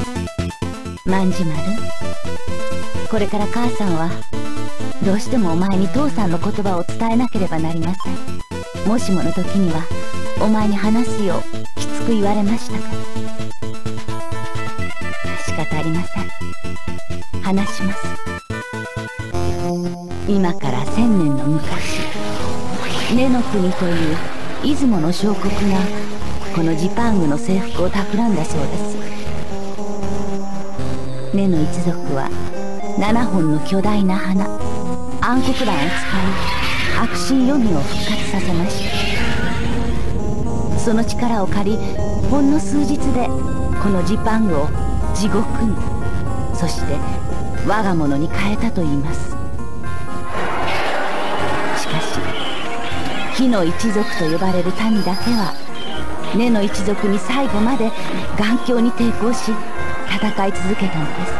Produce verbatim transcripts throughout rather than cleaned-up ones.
万事丸、これから母さんはどうしてもお前に父さんの言葉を伝えなければなりません。もしもの時にはお前に話すようきつく言われましたから。仕方ありません。話します。今から千年の昔、根の国という出雲の小国がこのジパングの征服を企んだそうです。根の一族は七本の巨大な花暗黒蘭を使い悪神黄泉を復活させました。その力を借り、ほんの数日でこのジパングを地獄に、そして我が物に変えたといいます。しかし火の一族と呼ばれる民だけは根の一族に最後まで頑強に抵抗し戦い続けたのです。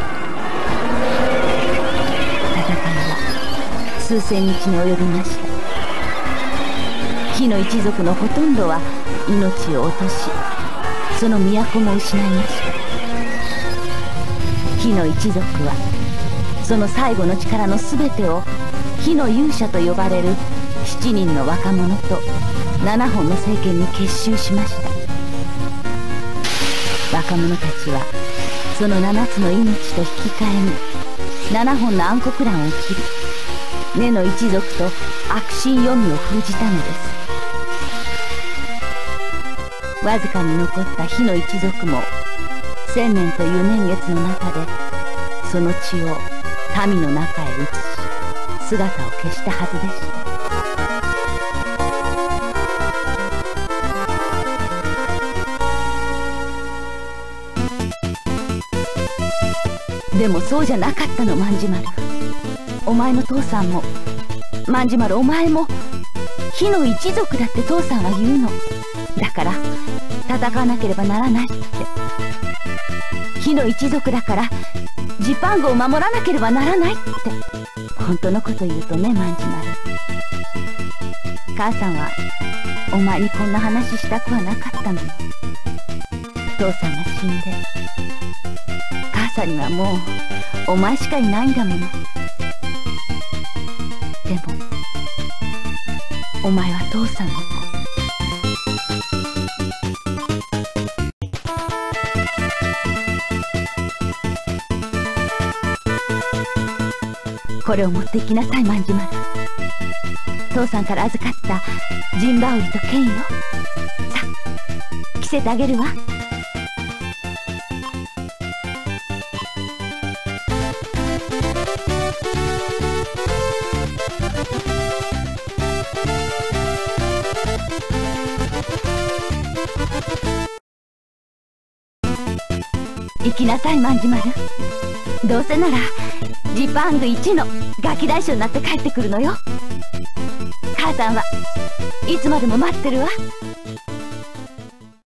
戦いは数千日に及びました。火の一族のほとんどは命を落とし、その都も失いました。火の一族はその最後の力の全てを火の勇者と呼ばれる七人の若者と七本の政権に結集しました。若者たちはその七つの命と引き換えに七本の暗黒蘭を切り、根の一族と悪神黄泉を封じたのです。わずかに残った火の一族も千年という年月の中でその血を民の中へ移し姿を消したはずでした。でもそうじゃなかったの、万事丸。お前の父さんも万事丸、お前も火の一族だって父さんは言うの。だから戦わなければならないって。火の一族だからジパングを守らなければならないって。本当のこと言うとね、万事丸、母さんはお前にこんな話したくはなかったのよ。父さんが死んで母さんにはもうお前しかいないんだもの。でもお前は父さんの子。これを持って行きなさい、万事丸。父さんから預かったジンバウリと剣よ。さあ着せてあげるわ。行きなさい、万事丸。どうせならジパング一のガキ大将になって帰ってくるのよ。母さんはいつまでも待ってるわ。